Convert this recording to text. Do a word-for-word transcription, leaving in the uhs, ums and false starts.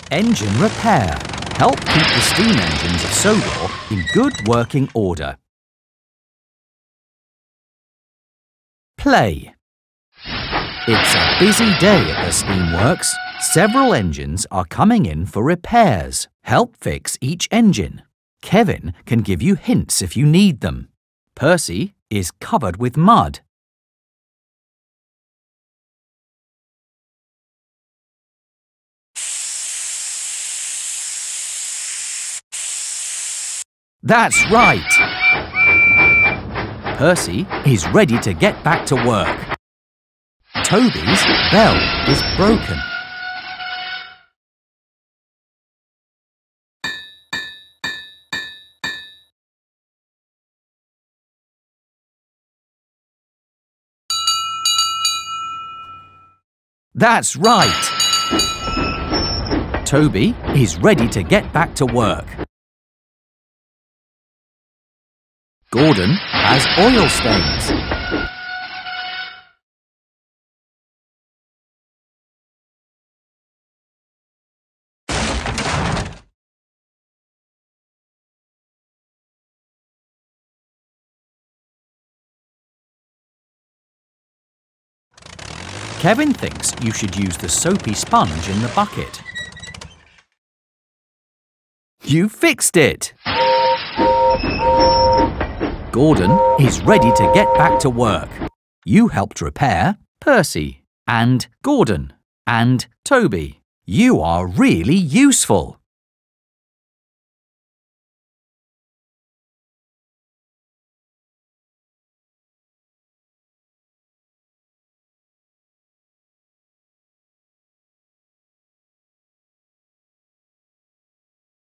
Engine repair. Help keep the steam engines of Sodor in good working order. Play. It's a busy day at the steamworks. Several engines are coming in for repairs. Help fix each engine. Kevin can give you hints if you need them. Percy is covered with mud. That's right! Percy is ready to get back to work. Toby's bell is broken. That's right! Toby is ready to get back to work. Gordon has oil stains. Kevin thinks you should use the soapy sponge in the bucket. You fixed it! Gordon is ready to get back to work. You helped repair Percy and Gordon and Toby. You are really useful.